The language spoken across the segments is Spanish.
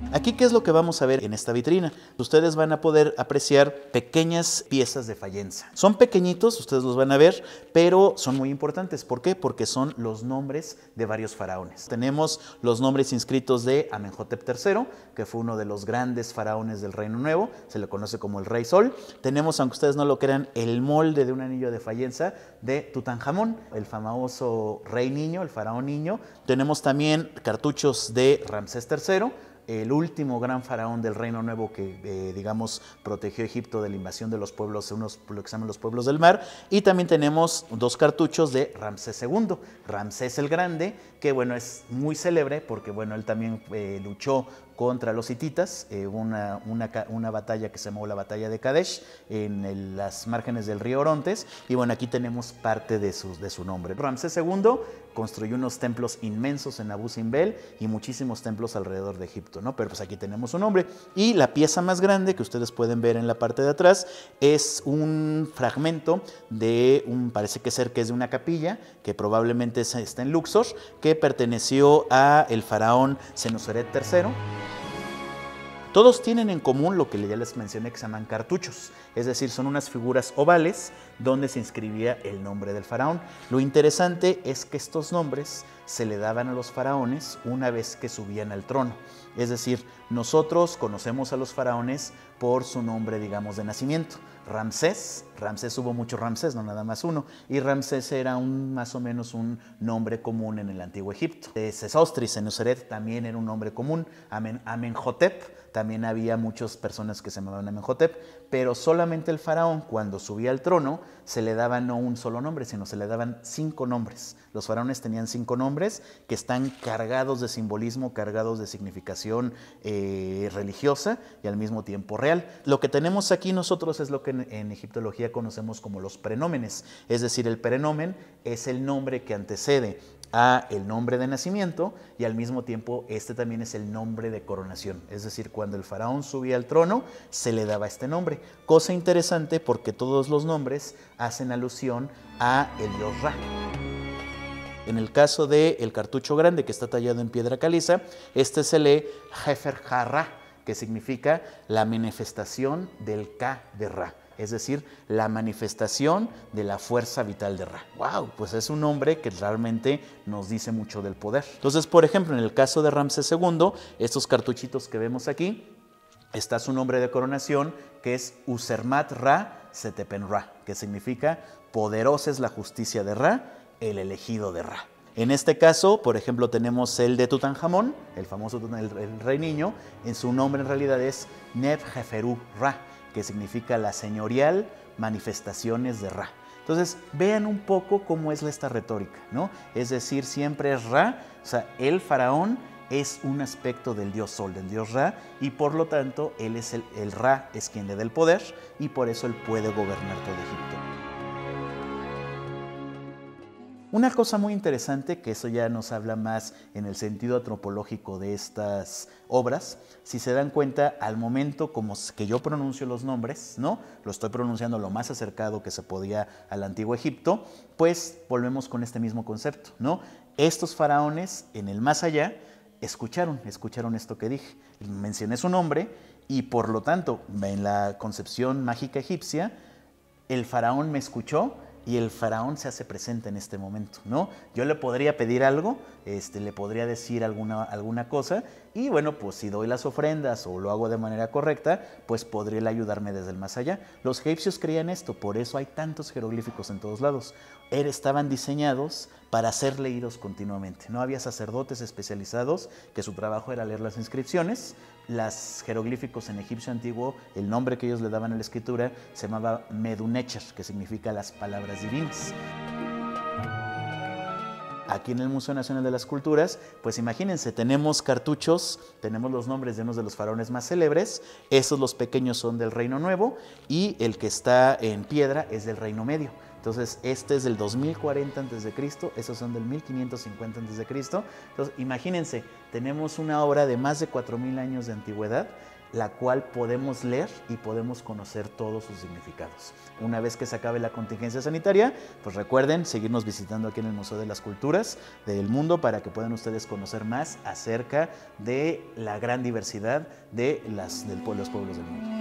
Aquí, ¿qué es lo que vamos a ver en esta vitrina? Ustedes van a poder apreciar pequeñas piezas de fayenza. Son pequeñitos, ustedes los van a ver, pero son muy importantes. ¿Por qué? Porque son los nombres de varios faraones. Tenemos los nombres inscritos de Amenhotep III, que fue uno de los grandes faraones del Reino Nuevo, se le conoce como el Rey Sol. Tenemos, aunque ustedes no lo crean, el molde de un anillo de fayenza de Tutankamón, el famoso rey niño, el faraón niño. Tenemos también cartuchos de Ramsés III, el último gran faraón del Reino Nuevo que, digamos, protegió a Egipto de la invasión de los pueblos, lo que se llaman los pueblos del mar. Y también tenemos dos cartuchos de Ramsés II, Ramsés el Grande, que, bueno, es muy célebre porque, bueno, él también luchó contra los hititas, una batalla que se llamó la batalla de Kadesh en las márgenes del río Orontes, y bueno, aquí tenemos parte de su nombre. Ramsés II construyó unos templos inmensos en Abu Simbel y muchísimos templos alrededor de Egipto, ¿no? Pero pues aquí tenemos su nombre. Y la pieza más grande que ustedes pueden ver en la parte de atrás es un fragmento de parece que es de una capilla, que probablemente está en Luxor, que perteneció a el faraón Senuseret III. Todos tienen en común lo que ya les mencioné, que se llaman cartuchos, es decir, son unas figuras ovales donde se inscribía el nombre del faraón. Lo interesante es que estos nombres se le daban a los faraones una vez que subían al trono. Es decir, nosotros conocemos a los faraones por su nombre, digamos, de nacimiento. Ramsés hubo muchos Ramsés, no nada más uno, y Ramsés era más o menos un nombre común en el antiguo Egipto. Sesostris, Senuseret también era un nombre común. Amenhotep, también había muchas personas que se llamaban Amenhotep, pero solamente el faraón, cuando subía al trono, se le daba no un solo nombre, sino se le daban 5 nombres. Los faraones tenían 5 nombres que están cargados de simbolismo, cargados de significación religiosa y al mismo tiempo real. Lo que tenemos aquí nosotros es lo que en egiptología conocemos como los prenómenes, es decir, el prenomen es el nombre que antecede a el nombre de nacimiento y al mismo tiempo este también es el nombre de coronación, es decir, cuando el faraón subía al trono se le daba este nombre. Cosa interesante porque todos los nombres hacen alusión a el dios Ra. En el caso del cartucho grande que está tallado en piedra caliza, este se lee Jefer Ha-Ra, que significa la manifestación del Ka de Ra, es decir, la manifestación de la fuerza vital de Ra. ¡Wow! Pues es un nombre que realmente nos dice mucho del poder. Entonces, por ejemplo, en el caso de Ramsés II, estos cartuchitos que vemos aquí, está su nombre de coronación, que es Usermat Ra Setepen Ra, que significa poderosa es la justicia de Ra, el elegido de Ra. En este caso, por ejemplo, tenemos el de Tutankamón, el famoso el rey niño. En su nombre en realidad es Neb-Jeferu Ra, que significa la señorial manifestaciones de Ra. Entonces, vean un poco cómo es esta retórica, ¿no? Es decir, siempre es Ra, o sea, el faraón es un aspecto del dios Sol, del dios Ra, y por lo tanto, él es el Ra es quien le da el poder, y por eso él puede gobernar todo Egipto. Una cosa muy interesante, que eso ya nos habla más en el sentido antropológico de estas obras, si se dan cuenta, al momento como que yo pronuncio los nombres, ¿no? Lo estoy pronunciando lo más acercado que se podía al antiguo Egipto, pues volvemos con este mismo concepto, ¿no? Estos faraones en el más allá escucharon esto que dije, mencioné su nombre y por lo tanto, en la concepción mágica egipcia, el faraón me escuchó y el faraón se hace presente en este momento, ¿no? Yo le podría pedir algo, le podría decir alguna cosa, y bueno, pues si doy las ofrendas o lo hago de manera correcta, pues podría él ayudarme desde el más allá. Los egipcios creían esto, por eso hay tantos jeroglíficos en todos lados. Estaban diseñados para ser leídos continuamente. No había sacerdotes especializados que su trabajo era leer las inscripciones. Los jeroglíficos en egipcio antiguo, el nombre que ellos le daban a la escritura se llamaba Medunecher, que significa las palabras divinas. Aquí en el Museo Nacional de las Culturas, pues imagínense, tenemos cartuchos, tenemos los nombres de unos de los faraones más célebres, esos los pequeños son del Reino Nuevo y el que está en piedra es del Reino Medio. Entonces, este es del 2040 a.C., esos son del 1550 a.C. Entonces, imagínense, tenemos una obra de más de 4000 años de antigüedad la cual podemos leer y podemos conocer todos sus significados. Una vez que se acabe la contingencia sanitaria, pues recuerden seguirnos visitando aquí en el Museo de las Culturas del Mundo para que puedan ustedes conocer más acerca de la gran diversidad de los pueblos del mundo.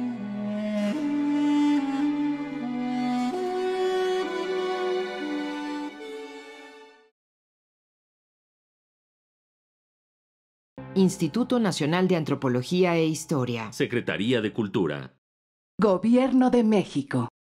Instituto Nacional de Antropología e Historia. Secretaría de Cultura. Gobierno de México.